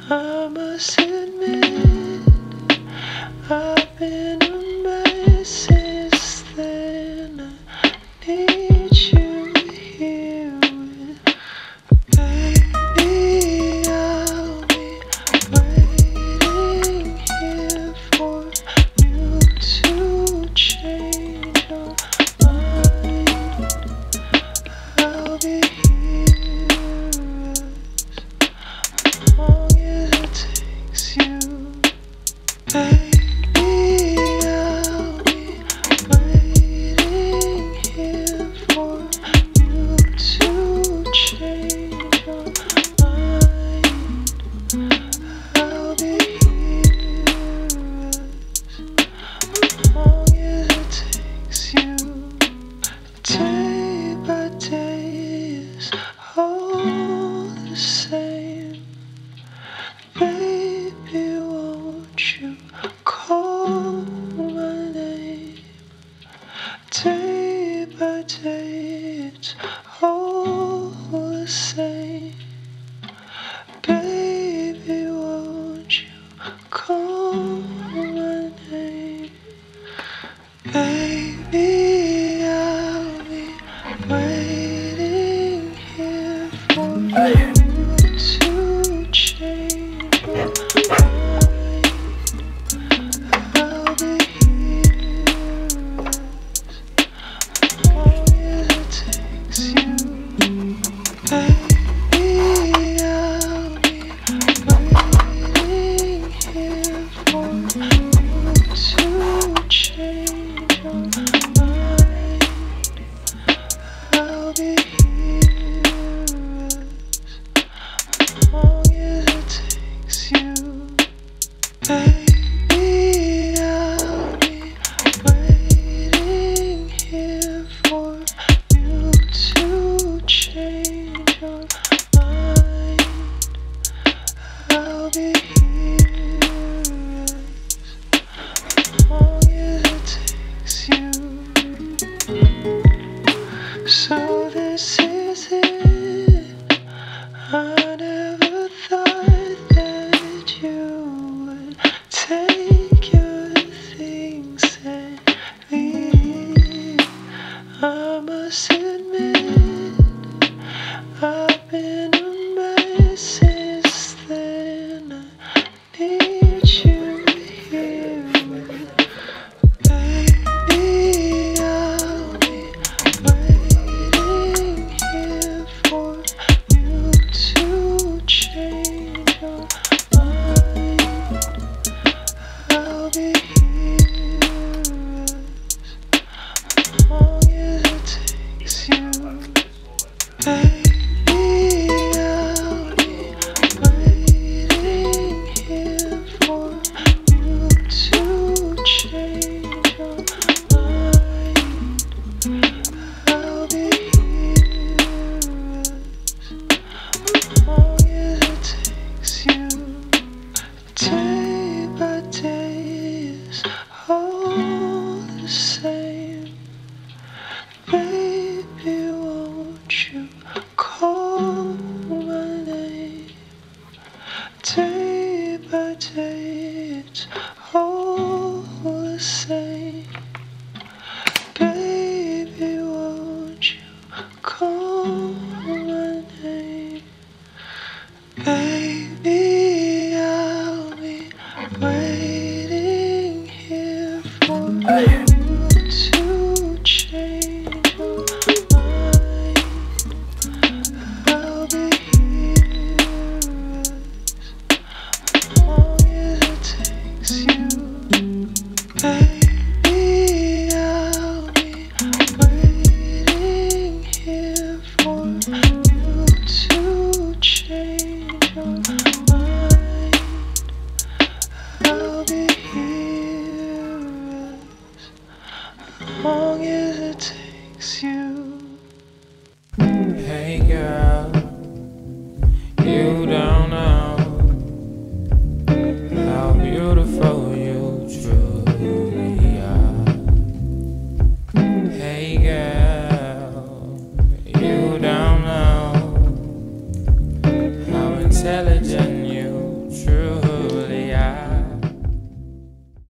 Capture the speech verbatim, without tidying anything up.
I must admit, I've been a mess since then. I need you here with baby. I'll be waiting here for you to change your mind. I'll be here as long as it takes you, baby. I'll be waiting here for you to change your mind. I'll be here as long as it takes you. Day by day is all the same. Baby, won't you call my name? Day by day it's all the same. Baby, won't you call my name? Baby, I'll be waiting here for you to change your mind. I'll be here as long as it takes you, baby. I'll be waiting here for you to change your mind. I'll be here as long as it takes you, baby. I'll be waiting here for you to change your mind. I'll be here as long as it takes you. So this is it. I never thought that you would take your things and leave. I must admit, I've been a mess since then. I need you here with baby. I'll be waiting here for you to change your mind. I'll be here as long as it takes you, baby. I'll be waiting here for you to change your mind. I'll be here as long as it takes you. Day by day is all the same. Baby, won't you call my name? Day by day it's all the same. Baby, won't you call my name? Baby, I'll be waiting here for you to change your mind. I'll be here as long as it takes you, baby. I'll be waiting here for you to change your mind. I'll be here as long as it takes you. Hey girl, you don't know how beautiful you truly are. Hey girl, you don't know how intelligent